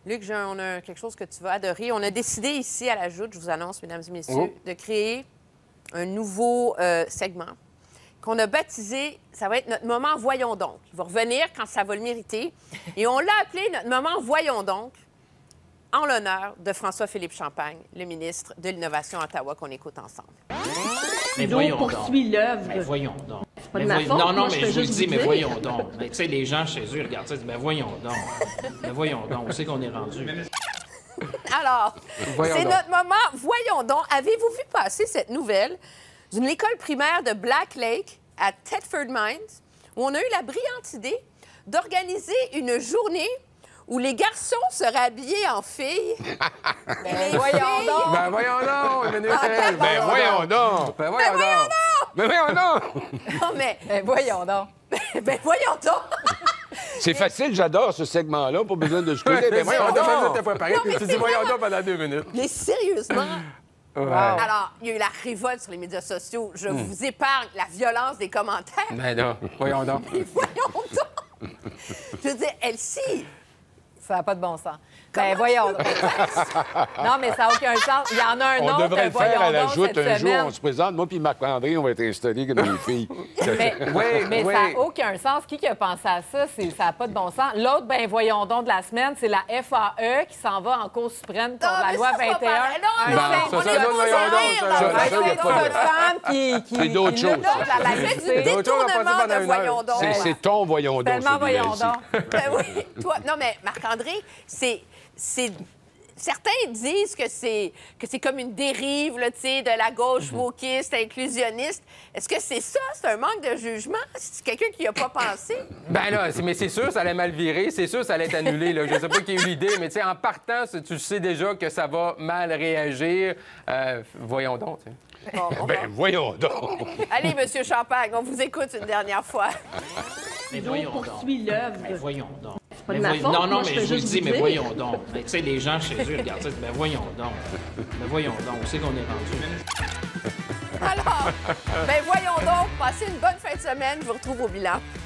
Luc, on a quelque chose que tu vas adorer. On a décidé ici à la Joute, je vous annonce, mesdames et messieurs, de créer un nouveau segment qu'on a baptisé, ça va être notre moment Voyons donc. Il va revenir quand ça va le mériter. Et on l'a appelé notre moment Voyons donc en l'honneur de François-Philippe Champagne, le ministre de l'Innovation à Ottawa, qu'on écoute ensemble. Mais voyons poursuit l'œuvre. Mais voyons donc. C'est pas de ma faute. Non, moi, mais je vous le dis, mais voyons donc. Mais tu sais, les gens chez eux, ils regardent ça, ils disent, mais voyons donc. Mais voyons donc, on sait qu'on est rendu. Alors, c'est notre moment Voyons donc. Avez-vous vu passer cette nouvelle d'une école primaire de Black Lake à Thetford Mines, où on a eu la brillante idée d'organiser une journée où les garçons seraient habillés en filles. Ben voyons donc. Ben voyons donc, Emmanuel. Ben voyons donc. Ben voyons donc. Ben voyons donc. Non, mais... Ben voyons donc. Ben voyons donc. C'est facile, j'adore ce segment-là, pas besoin de scruter. Ben voyons donc. T'as pas pareil. Tu dis voyons donc pendant 2 minutes. Mais sérieusement... Ouais. Alors, il y a eu la révolte sur les médias sociaux. Je vous épargne la violence des commentaires. Ben non, voyons donc. Mais voyons donc. Je veux dire, Elsie... Ça n'a pas de bon sens. Ben voyons donc. Non, mais ça n'a aucun sens. Il y en a un autre, On devrait le faire voyons à la donc, joute cette un jour. semaine. On se présente, moi puis Marc-André, on va être installés comme des filles. Mais, mais ça n'a aucun sens. Qui a pensé à ça? Ça n'a pas de bon sens. L'autre, ben voyons donc de la semaine, c'est la FAE qui s'en va en Cour suprême contre la loi 21. C'est d'autres choses. C'est du détournement de voyons donc. C'est ton voyons donc. Tellement voyons donc. Ben oui, toi, non, mais Marc-André, c'est... Certains disent que c'est comme une dérive là, de la gauche wokiste, inclusionniste. Est-ce que c'est ça? C'est un manque de jugement? C'est quelqu'un qui n'y a pas pensé? Ben là, mais c'est sûr, ça allait mal virer. C'est sûr, ça allait être annulé. Là. Je sais pas qui a eu l'idée, mais tu sais, en partant, tu sais déjà que ça va mal réagir. Voyons donc. Ben voyons donc. Allez, M. Champagne, on vous écoute une dernière fois. Mais voyons donc. Poursuit l'œuvre. Mais voyons donc. C'est pas de ma faute. Non, moi, mais je vous le juste dis, mais dire. voyons donc. Mais tu sais, les gens chez eux, ils regardent ça, ils disent, mais voyons donc. Mais voyons donc, on sait qu'on est rendu. Alors, ben voyons donc, passez une bonne fin de semaine. Je vous retrouve au bilan.